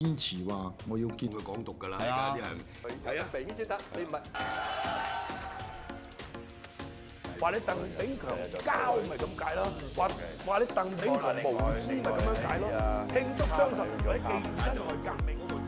堅持話我要見佢港獨㗎啦， 係啊而家啲人係啊，明顯先得，你唔係話你鄧炳強交咪咁解咯，話你鄧炳強無知咪咁樣解咯，慶祝雙十節或者紀念辛亥革命嗰個。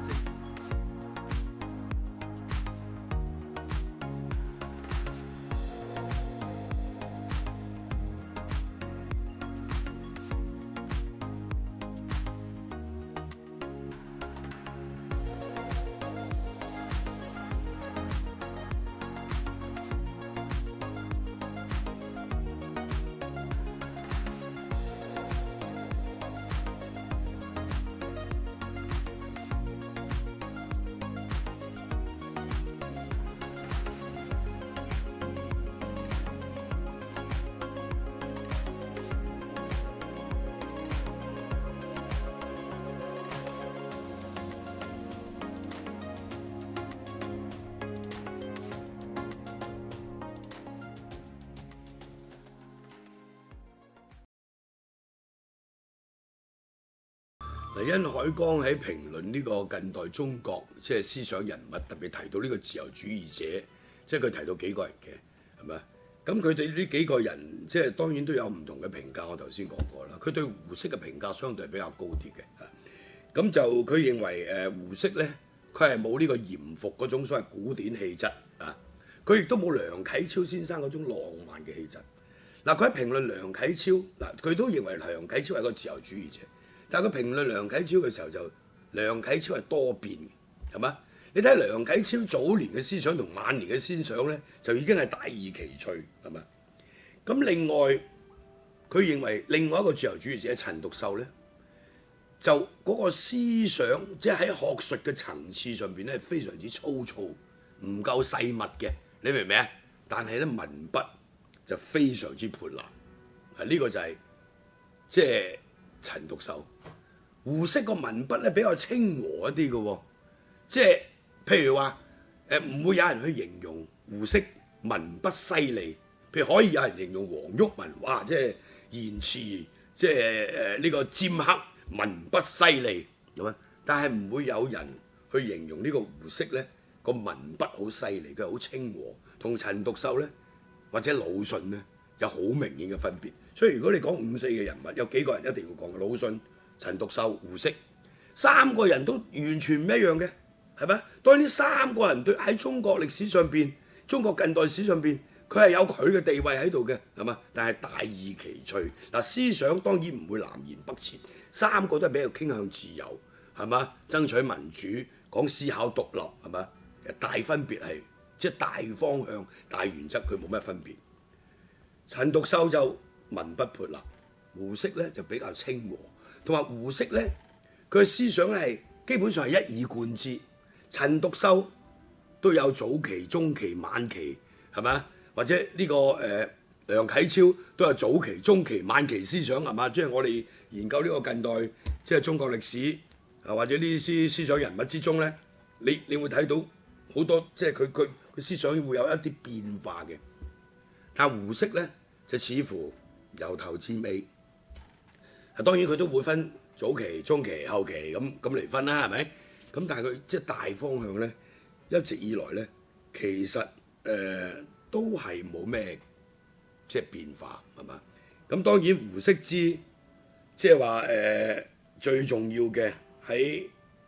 嗱，殷海光喺評論呢個近代中國即係思想人物，特別提到呢個自由主義者，即係佢提到幾個人嘅，係咪？咁佢對呢幾個人即係當然都有唔同嘅評價，我頭先講過啦。佢對胡適嘅評價相對係比較高啲嘅，咁就佢認為胡適咧，佢係冇呢個嚴復嗰種所謂古典氣質啊，佢亦都冇梁啟超先生嗰種浪漫嘅氣質。嗱，佢喺評論梁啟超，嗱佢都認為梁啟超係個自由主義者。但係佢評論梁啟超嘅時候就梁啟超係多變嘅，係嘛？你睇梁啟超早年嘅思想同晚年嘅思想咧，就已經係大異其趣，係嘛？咁另外佢認為另外一個自由主義者陳獨秀咧，就嗰個思想即係喺學術嘅層次上邊咧，非常之粗糙，唔夠細密嘅，你明唔明啊？但係咧文筆就非常之潑辣，呢個就係即係陳獨秀。胡適個文筆咧比較清和一啲嘅喎，即係譬如話唔會有人去形容胡適文筆犀利，譬如可以有人形容黃毓民，哇！即係言辭即係呢個尖刻，文筆犀利咁啊，但係唔會有人去形容呢個胡適咧個文筆好犀利，佢係好清和，同陳獨秀咧或者魯迅咧有好明顯嘅分別。所以如果你講五四嘅人物，有幾個人一定要講嘅，魯迅、陳獨秀、胡適，三個人都完全唔一樣嘅，係咪？當然呢三個人對喺中國歷史上邊、中國近代史上邊，佢係有佢嘅地位喺度嘅，係嘛？但係大異其趣。嗱，思想當然唔會南轅北轍，三個都係比較傾向自由，係嘛？爭取民主，講思考獨立，係嘛？大分別係即係大方向、大原則，佢冇咩分別。陳獨秀就文筆潑辣，胡適咧就比較清和。同埋胡適咧，佢嘅思想咧係基本上係一以貫之。陳獨秀都有早期、中期、晚期，係咪啊？或者呢個梁啟超都有早期、中期、晚期思想，係嘛？即係我哋研究呢個近代即係中國歷史啊，或者呢啲思想人物之中咧，你會睇到好多即係佢思想會有一啲變化嘅。但胡適咧就似乎由頭至尾。當然佢都會分早期、中期、後期咁嚟分啦，係咪？咁但係佢即係大方向咧，一直以來咧，其實都係冇咩即係變化，係嘛？咁當然胡適之即係話最重要嘅喺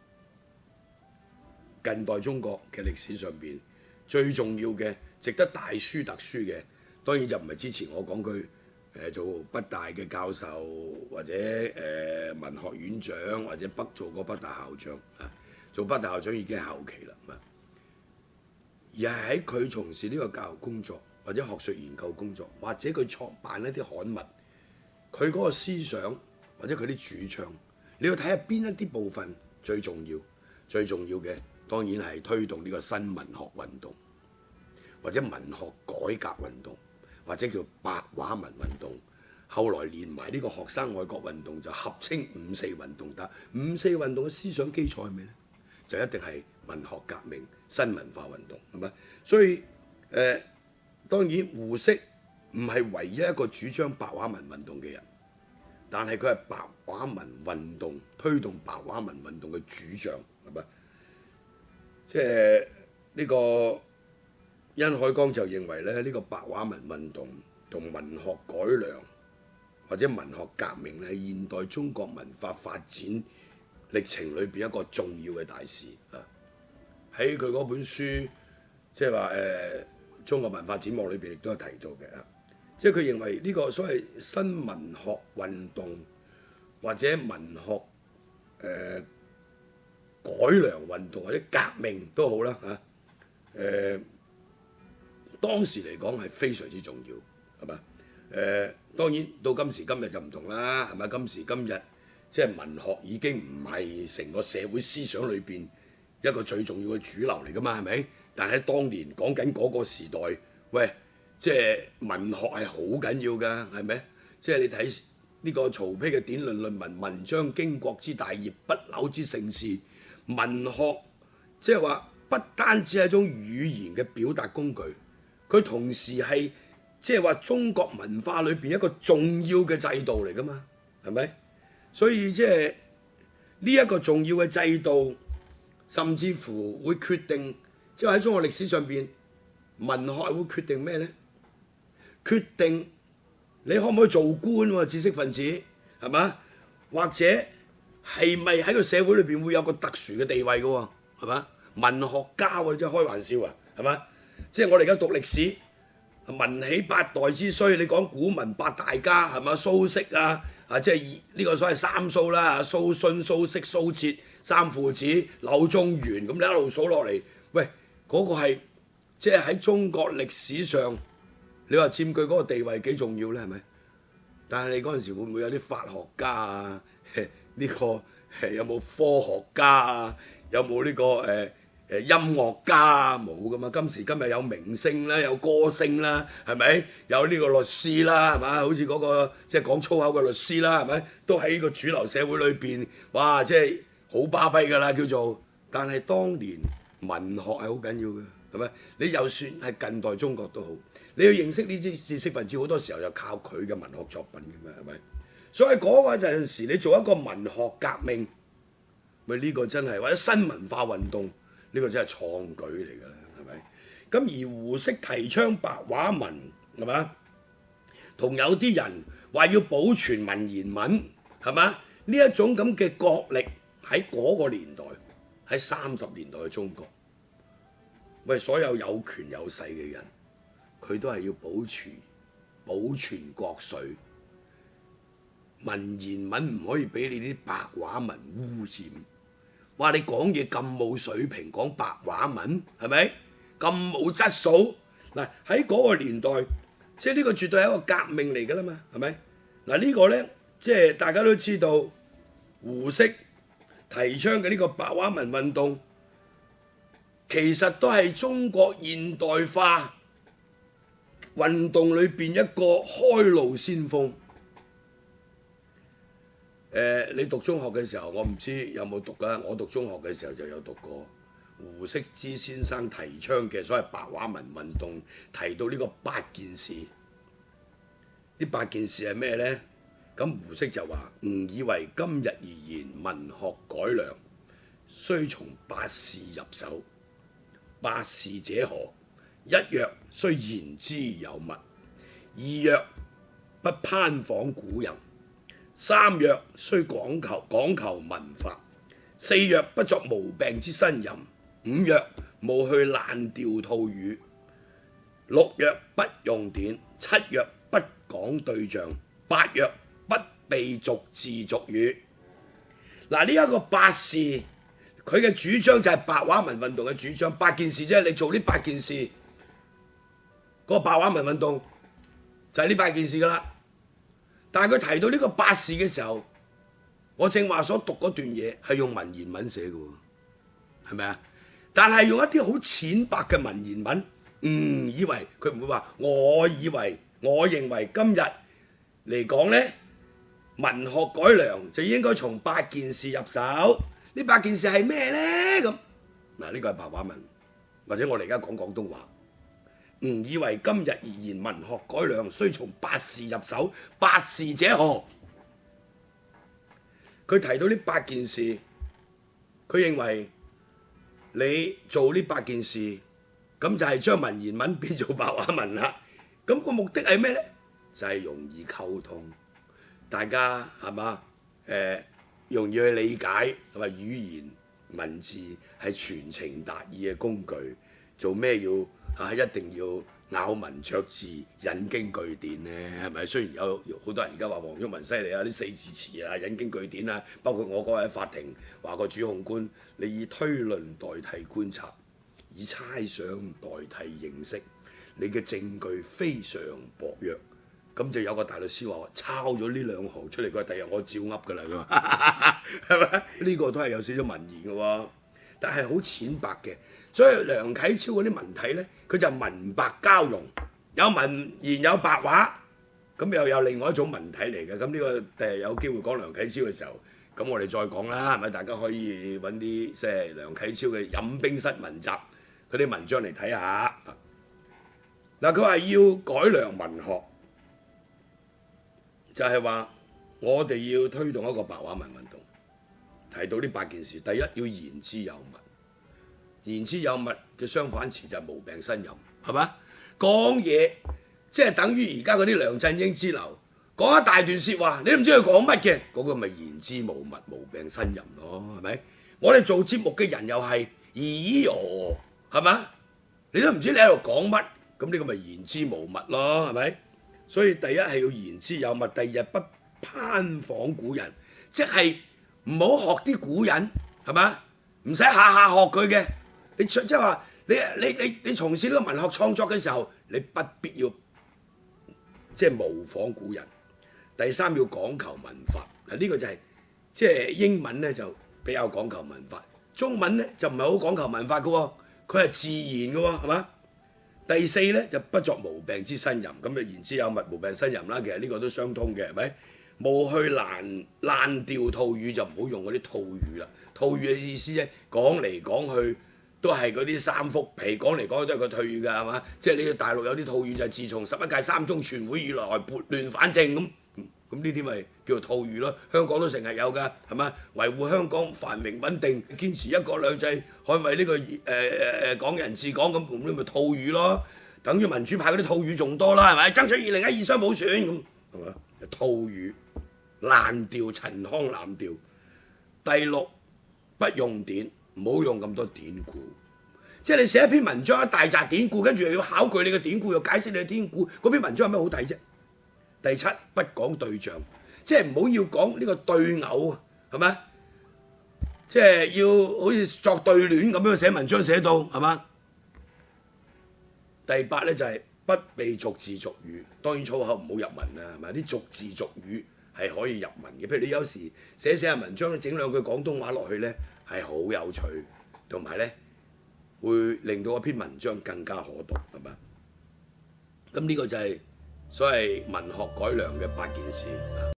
近代中國嘅歷史上邊，最重要嘅值得大書特書嘅，當然就唔係之前我講佢。做北大嘅教授，或者文學院長，或者做過北大校長啊。做北大校長已經係後期啦，而係喺佢從事呢個教育工作，或者學術研究工作，或者佢創辦一啲刊物，佢嗰個思想或者佢啲主張，你要睇下邊一啲部分最重要。最重要嘅當然係推動呢個新文學運動，或者文學改革運動。或者叫白話文運動，後來連埋呢個學生愛國運動就合稱五四運動。但五四運動嘅思想基礎係咩咧？就一定係文學革命、新文化運動，係咪？所以當然胡適唔係唯一一個主張白話文運動嘅人。 但係佢係白話文運動推動白話文運動嘅主將，係咪？即係呢個殷海光就認為咧，呢個白話文運動同文學改良或者文學革命係現代中國文化發展歷程裏邊一個重要嘅大事啊！喺佢嗰本書，即係話中國文化展望裏邊亦都有提到嘅啊！即係佢認為呢個所謂新文學運動或者文學改良運動或者革命都好啦嚇，當時嚟講係非常之重要，係嘛？當然到今時今日就唔同啦，係咪？今時今日即係文學已經唔係成個社會思想裏邊一個最重要嘅主流嚟㗎嘛，係咪？但係當年講緊嗰個時代，喂，即係文學係好緊要㗎，係咪？即係你睇呢個曹丕嘅典論論文，文章經國之大業，不朽之盛事。文學即係話不單止係一種語言嘅表達工具，佢同時係即係話中國文化裏邊一個重要嘅制度嚟㗎嘛，係咪？所以即係呢一個重要嘅制度，甚至乎會決定，即係喺中國歷史上邊，文學會決定咩呢？決定你可唔可以做官喎？知識分子係嘛？或者係咪喺個社會裏邊會有個特殊嘅地位嘅喎？係嘛？文學家喎，真係開玩笑啊，係嘛？即係我哋而家讀歷史，文起八代之衰，你講古文八大家係嘛？蘇軾啊，即係呢個所謂三蘇啦，蘇洵、蘇軾、蘇轍三父子，柳宗元咁你一路數落嚟，喂，嗰個係即係喺中國歷史上，你話佔據嗰個地位幾重要咧？係咪？但係你嗰陣時會唔會有啲法學家啊？呢個有冇科學家啊？有冇呢個音樂家啊？冇噶嘛！今時今日有明星啦，有歌星啦，係咪？有呢個律師啦，係嘛？好似嗰個即係講粗口嘅律師啦，係咪？都喺呢個主流社會裏邊，哇！即係好巴閉㗎啦，叫做。但係當年文學係好緊要嘅，係咪？你就算係近代中國都好，你要認識呢啲知識分子，好多時候就靠佢嘅文學作品㗎嘛，係咪？所以嗰個陣時，你做一個文學革命，咪呢個真係或者新文化運動，呢個真係創舉嚟㗎啦，係咪？咁而胡適提倡白話文，係嘛？同有啲人話要保存文言文，係嘛？呢一種咁嘅角力喺嗰個年代，喺30年代嘅中國，喂，所有有權有勢嘅人，佢都係要保存國粹。文言文唔可以俾你啲白話文污染。話你講嘢咁冇水平，講白話文係咪？咁冇質素？嗱，喺嗰個年代，即係呢個絕對係一個革命嚟㗎啦嘛，係咪？嗱，呢個呢，即係大家都知道，胡適提倡嘅呢個白話文運動，其實都係中國現代化運動裏邊一個開路先鋒。你讀中學嘅時候，我唔知有冇讀啊？我讀中學嘅時候就有讀過胡適之先生提倡嘅所謂白話文運動，提到呢個8件事。呢8件事係咩呢？咁胡適就話：吾以為今日而言，文學改良，須從8事入手。8事者何？一曰須言之有物；二曰不攀訪古人。3曰須講求文法；4曰不作無病之呻吟；5曰務去爛調套語；6曰不用典；7曰不講對象；8曰不避俗字俗語。嗱，呢一個8事，佢嘅主張就係白話文運動嘅主張。8件事啫，你做呢8件事，嗰個白話文運動就係呢8件事㗎啦。但係佢提到呢個8事嘅時候，我正話所讀嗰段嘢係用文言文寫嘅喎，係咪啊？但係用一啲好淺白嘅文言文，以為佢唔會話，我認為今日嚟講呢，文學改良就應該從8件事入手。呢8件事係咩呢？咁嗱，呢個係白話文，或者我哋而家講廣東話。以為今日而言，文學改良須從8事入手。8事者何？ 佢提到呢8件事，佢認為你做呢8件事，咁就係將文言文變做白話文啦。咁個目的係咩呢？就係容易溝通，大家係嘛？容易去理解，同埋語言文字係傳情達意嘅工具。做咩要一定要咬文嚼字、引經據典呢？係咪？雖然有好多人而家話黃毓民犀利啊，啲4字詞啊、引經據典啊，包括我嗰日喺法庭話個主控官，你以推論代替觀察，以猜想代替認識，你嘅證據非常薄弱。咁就有個大律師話抄咗呢2行出嚟，佢話第日我照噏㗎啦，係咪？呢個都係有少少文言嘅喎，但係好淺白嘅。所以梁啟超嗰啲文體咧，佢就文白交融，有文言有白話，咁又有另外一種文體嚟嘅。咁呢個第日有機會講梁啟超嘅時候，咁我哋再講啦，係咪？大家可以揾啲即係梁啟超嘅飲冰室文集嗰啲文章嚟睇下。嗱，佢話要改良文學，就係話我哋要推動一個白話文運動，提到呢8件事。第一，要言之有物。言之有物嘅相反詞就係無病呻吟，係嘛？講嘢即係等於而家嗰啲梁振英之流，講一大段説話，你都唔知佢講乜嘅，嗰個咪言之無物、無病呻吟咯，係咪？我哋做節目嘅人又係咦哦，係嘛？你都唔知你喺度講乜，咁呢個咪言之無物咯，係咪？所以第一係要言之有物，第二不攀仿古人，即係唔好學啲古人，係嘛？唔使下下學佢嘅。你即係話你從事呢個文學創作嘅時候，你不必要即係模仿古人。第3要講求文法，嗱呢個就係即係英文咧就比較講求文法，中文咧就唔係好講求文法嘅喎，佢係自然嘅喎，係嘛？第4咧就不作無病之呻吟，咁就言之有物、無病呻吟啦。其實呢個都相通嘅，係咪？冇去爛調套語就唔好用嗰啲套語啦。套語嘅意思咧，講嚟講去都係嗰啲三幅皮，講嚟講去都係個套語㗎，係嘛？即係呢個大陸有啲套語就係自從11屆3中全會以來撥亂反正咁呢啲咪叫做套語咯。香港都成日有㗎，係嘛？維護香港繁榮穩定，堅持1國2制，捍衛呢個港人治港咁呢咪套語咯。等於民主派嗰啲套語仲多啦，係咪？爭取2012雙普選咁係嘛？套語爛調陳腔濫調。第6不用典，唔好用咁多典故。即係你寫一篇文章一大紮典故，跟住又要考據你嘅典故，又解釋你嘅典故，嗰篇文章有咩好睇啫？第7不講對象，即係唔好要講呢個對偶，係咪？即係要好似作對聯咁樣寫文章寫到，係嘛？第8咧就係不避逐字俗語，當然粗口唔好入文啦，係咪？啲逐字俗語係可以入文嘅，譬如你有時寫下文章，整2句廣東話落去咧，係好有趣，同埋咧會令到嗰篇文章更加可讀，係嘛？咁呢個就係所謂文學改良嘅8件事。